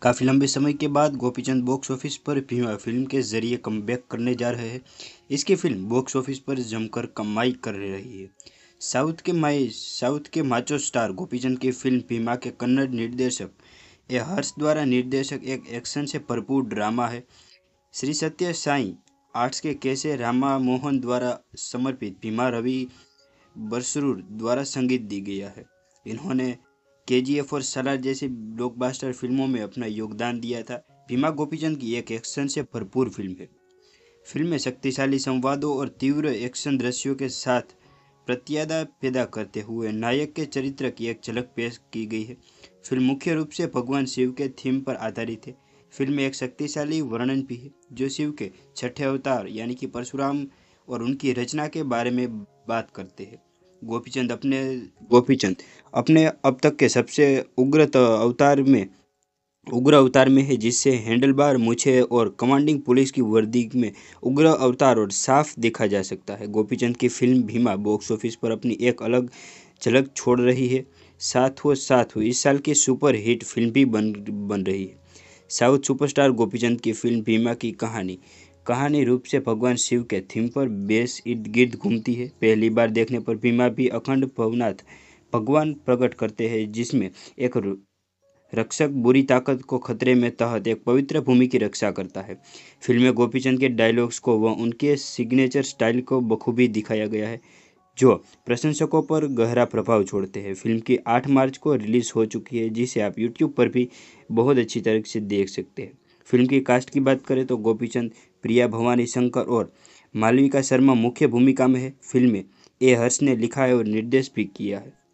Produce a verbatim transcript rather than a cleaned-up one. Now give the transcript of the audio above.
काफ़ी लंबे समय के बाद गोपीचंद बॉक्स ऑफिस पर भीमा फिल्म के जरिए कमबैक करने जा रहे हैं। इसकी फिल्म बॉक्स ऑफिस पर जमकर कमाई कर रही है। साउथ के माई साउथ के माचो स्टार गोपीचंद की फिल्म भीमा के कन्नड़ निर्देशक ए हर्ष द्वारा निर्देशक एक एक्शन से भरपूर ड्रामा है। श्री सत्य साई आर्ट्स के कैसे रामा मोहन द्वारा समर्पित भीमा रवि बसरूर द्वारा संगीत दी गया है। इन्होंने केजीएफ और सलार जैसी ब्लॉकबस्टर फिल्मों में अपना योगदान दिया था। भीमा गोपीचंद की एक एक्शन से भरपूर फिल्म है। फिल्म में शक्तिशाली संवादों और तीव्र एक्शन दृश्यों के साथ प्रत्यादा पैदा करते हुए नायक के चरित्र की एक झलक पेश की गई है। फिल्म मुख्य रूप से भगवान शिव के थीम पर आधारित है। फिल्म में एक शक्तिशाली वर्णन भी है जो शिव के छठे अवतार यानी कि परशुराम और उनकी रचना के बारे में बात करते हैं। गोपीचंद अपने गोपीचंद अपने अब तक के सबसे उग्र अवतार में उग्र अवतार में है, जिससे हैंडलबार मूछें और कमांडिंग पुलिस की वर्दी में उग्र अवतार और साफ देखा जा सकता है। गोपीचंद की फिल्म भीमा बॉक्स ऑफिस पर अपनी एक अलग झलक छोड़ रही है। साथ हो साथ हो इस साल की सुपर हिट फिल्म भी बन बन रही है। साउथ सुपरस्टार गोपीचंद की फिल्म भीमा की कहानी कहानी रूप से भगवान शिव के थीम पर बेस इर्द गिर्द घूमती है। पहली बार देखने पर भीमा भी अखंड भवनाथ भगवान प्रकट करते हैं, जिसमें एक रक्षक बुरी ताकत को खतरे में तहत एक पवित्र भूमि की रक्षा करता है। फिल्म में गोपीचंद के डायलॉग्स को व उनके सिग्नेचर स्टाइल को बखूबी दिखाया गया है, जो प्रशंसकों पर गहरा प्रभाव छोड़ते हैं। फिल्म की आठ मार्च को रिलीज़ हो चुकी है, जिसे आप यूट्यूब पर भी बहुत अच्छी तरह से देख सकते हैं। फिल्म की कास्ट की बात करें तो गोपीचंद, प्रिया भवानी शंकर और मालविका शर्मा मुख्य भूमिका में है। फिल्म में ए हर्ष ने लिखा है और निर्देश भी किया है।